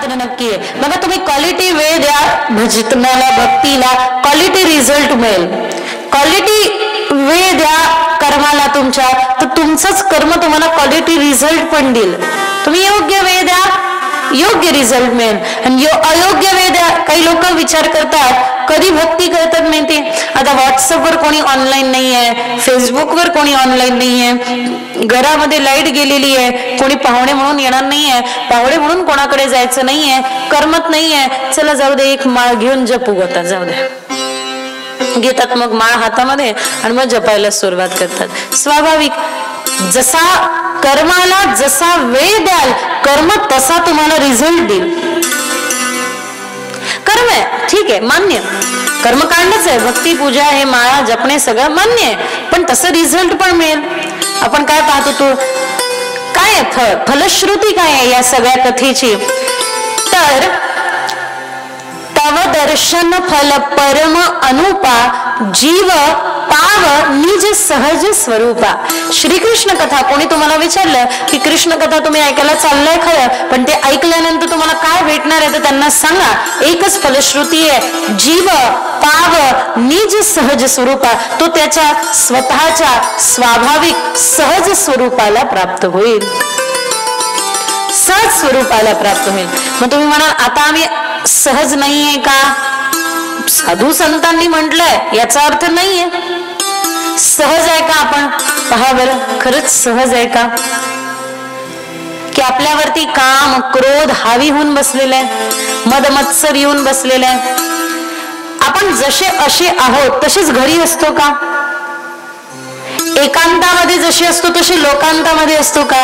मात्र नक्की आहे. बघा तुम्ही क्वालिटी वेळ द्या भजनाला, भक्तीला, क्वालिटी रिझल्ट मिळेल. क्वालिटी वेळ द्या कर्माला तुमच्या, तर तुमचंच कर्म तुम्हाला क्वालिटी रिझल्ट पण देईल. तुम्ही योग्य वेळ द्या, योग्य रिझल्ट मिळेल. आणि अयोग्य वेळ द्या. काही लोक विचार करतात कधी भक्ती करतात माहिती, आता व्हॉट्सअपवर कोणी ऑनलाईन नाही आहे, फेसबुकवर कोणी ऑनलाईन नाही आहे, घरामध्ये लाईट गेलेली आहे, कोणी पाहुणे म्हणून येणार नाही आहे, पाहुणे म्हणून कोणाकडे जायचं नाही आहे, करमत नाही आहे, चला जाऊ दे एक माळ घेऊन जपू होता, जाऊ दे घेतात. मग माळ हातामध्ये आणि मग जपायला सुरुवात करतात. स्वाभाविक जसा कर्माला जसा वेळ द्याल कर्म तसा तुम्हाला रिझल्ट देईल. कर्म आहे ठीक आहे मान्य, कर्मकांडच आहे, भक्ती पूजा हे माळा जपणे सगळं मान्य आहे, पण तसं रिझल्ट पण मिळेल. आपण काय पाहतो तो काय आहे फलश्रुती काय आहे या सगळ्या कथेची, तर तव दर्शन फल परम अनुपा जीव पाव निज सहज स्वरूपा. श्रीकृष्ण कथा कोणी तुम्हाला विचारलं की कृष्ण कथा तुम्ही ऐकायला चाललंय खरं, पण ते ऐकल्यानंतर तुम्हाला काय भेटणार आहे तर त्यांना सांगा एकच फलश्रुती आहे, जीव पाव निज सहज स्वरूपा. तो त्याच्या स्वतःच्या स्वाभाविक सहज स्वरूपाला प्राप्त होईल, सहज स्वरूपाला प्राप्त होईल. मग तुम्ही म्हणाल आता आम्ही सहज नाहीये का, साधू संतांनी म्हटलंय याचा अर्थ नाहीये सहज आहे का. आपण पहा बरं खरंच सहज आहे का, की आपल्यावरती काम क्रोध हावी होऊन बसलेला आहे, मद मत्सर येऊन बसलेला आहे. आपण जसे असे आहोत तसेच घरी असतो का, एकांतामध्ये जसे असतो तसे लोकांतामध्ये असतो का.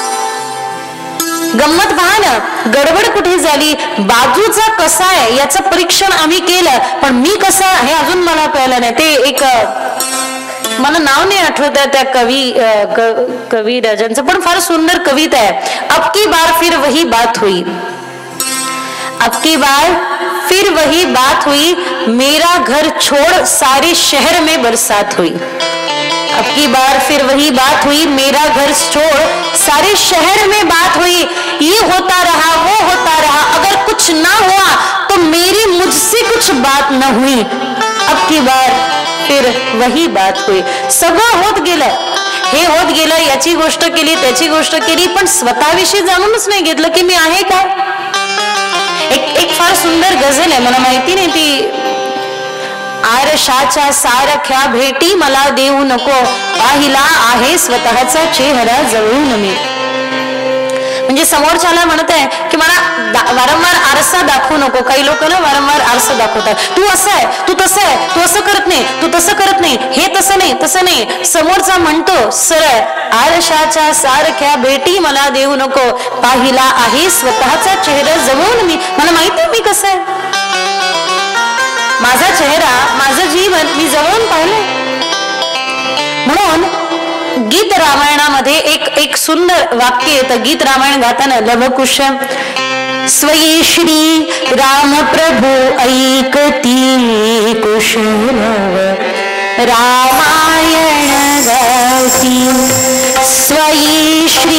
गंमत पहा ना, गडबड कुठे झाली, बाजूचा कसा आहे याचं परीक्षण आम्ही केलं, पण मी कसा हे अजून मला कळलं नाही. ते एक मला नाव नाही आठवत आहे त्या कवी राजांचं, पण फार सुंदर कविता आहे. अब की बार फिर वही बात हुई, अब की बार फिर वही बात हुई, मेरा घर छोड़ सारे शहर में बरसात हुई. अब की बार फिर वही बात हुई, मेरा घर छोड़ सारे शहर में बात हुई. ये होता रहा वो होता रहा, अगर कुछ ना हुआ तो मेरी मुझसे कुछ बात न हुई. अब की बार फिर वही बात हुई. सगळं होत गेलं, हे होत गेलं, याची गोष्ट केली त्याची गोष्ट केली, पण स्वतःविषयी जाणूनच नाही घेतलं की मी आहे काय. एक फार सुंदर गझल आहे, मला माहिती नाही ती. आरशाच्या सारख्या भेटी मला देऊ नको, पाहिला आहे स्वतःचा चेहरा जवळून मी. म्हणजे समोरच्याला म्हणत आहे की मला वारंवार आरसा दाखवू नको. काही लोक ना वारंवार आरसा दाखवतात, तू असं आहे तू तसं आहे, तू असं करत नाही तू तसं करत नाही, हे तसं नाही तसं नाही. समोरचा म्हणतो सरळ, आरशाच्या सारख्या भेटी मला देऊ नको, पाहिला आहे स्वतःचा चेहरा जवळून मी. मला माहिती आहे मी कसं आहे, माझा चेहरा माझं जीवन मी जवळून पाहिलं. म्हणून गीत रामायणामध्ये एक सुंदर वाक्य येतं. गीत रामायण गाताना लवकुश स्वये श्री राम प्रभू ऐकती कुशल रामायण गाती. स्वये श्री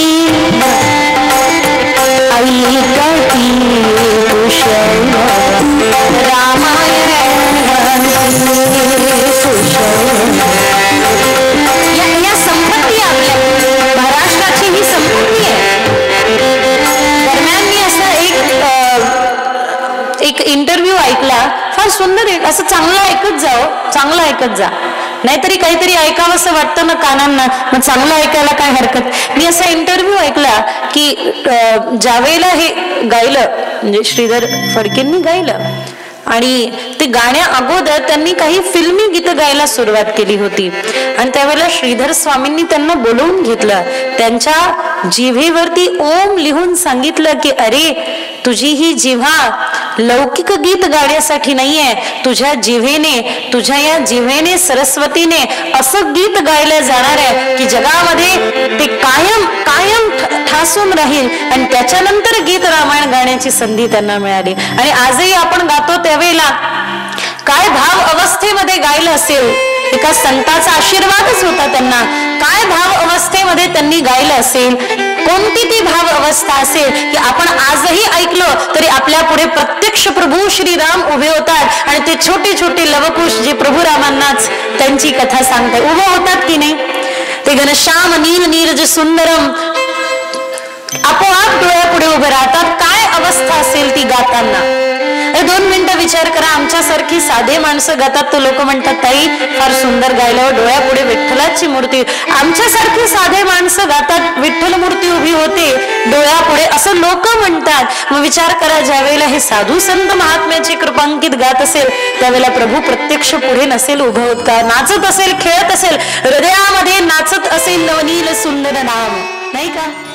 ऐकती कुशल रामायण या संपत्ती आपल्या महाराष्ट्राची ही संपत्ती आहे. दरम्यान मी असा एक इंटरव्ह्यू ऐकला, फार सुंदर आहे. असं चांगलं ऐकत जाओ, चांगलं ऐकत जा, नाहीतरी काहीतरी ऐकावं असं वाटतं ना कानांना, मग चांगलं ऐकायला काय हरकत. मी असा इंटरव्ह्यू ऐकला की ज्यावेळेला हे गायलं म्हणजे श्रीधर फडकेंनी गायलं, आणि ते गाण्या अगोदर त्यांनी काही फिल्मी गीतं गायला सुरुवात केली होती, आणि त्यावेळेला श्रीधर स्वामींनी त्यांना बोलवून घेतलं, त्यांच्या जिव्हेवरती ओम लिहून सांगितलं की अरे तुझी ही जिव्हा लौकिक गीत गाण्यासाठी नाहीये, तुझ्या जिव्हेने, तुझ्या या जिव्हेने सरस्वतीने असं गीत गायलं जाणार आहे की जगामध्ये ते कायम कायम ठासून राहील. आणि त्याच्यानंतर गीत रामायण गाण्याची संधी त्यांना मिळाली. आणि आजही आपण गातो त्यावेळेला काय भाव अवस्थेमध्ये गायलं असेल, एका संताचा आशीर्वादच होता त्यांना. काय भाव अवस्थेमध्ये त्यांनी गायलं असेल, कोणती ती भाव अवस्था असेल की आपण आजही ऐकलो तरी आपल्या पुढे प्रत्यक्ष प्रभू श्रीराम उभे होतात आणि ते छोटे छोटे लवकुश जे प्रभू रामांनाच त्यांची कथा सांगतात उभे होतात की नाही. ते घनश्याम नील नीरज सुंदरम आपोआप डोळ्यापुढे उभे राहतात. काय अवस्था असेल ती गाताना. 2 मिनिटं विचार करा, आमच्यासारखी साधे माणसं गातात तर लोक म्हणतात ताई फार सुंदर गायलं, डोळ्यापुढे विठ्ठलाची मूर्ती. आमच्यासारखी साधे माणसं गातात विठ्ठल मूर्ती उभी होते डोळ्यापुढे असं लोक म्हणतात. मग विचार करा, ज्या वेळेला हे साधू संत महात्म्याची कृपांकित गात असेल त्यावेळेला प्रभू प्रत्यक्ष पुढे नसेल उभं होत का? नाचत असेल, खेळत असेल, हृदयामध्ये नाचत असेल नवनील सुंदर नाम, नाही का?